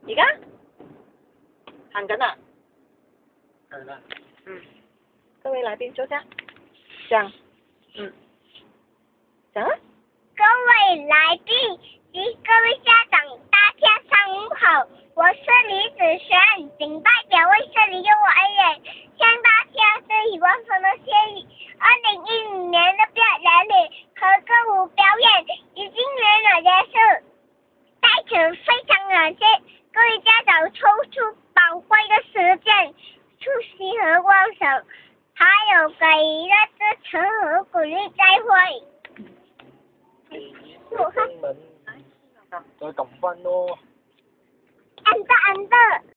而家行緊啦。 係啦。 各位來賓坐下。講。講啊。 各位來賓及各位家長，大家上午好，我是李子璇，謹代表為這裡幼兒園向大家致以官方的謝意。2015年的表演禮和歌舞表演已經圓滿結束，在此非常感謝各位家長抽出寶貴的時間出席和觀賞，還有給予的支持和鼓勵。再會。 英文再撳分咯。 按得。